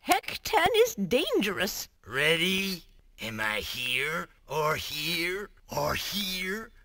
Hec-10 is dangerous. Ready? Am I here, or here, or here?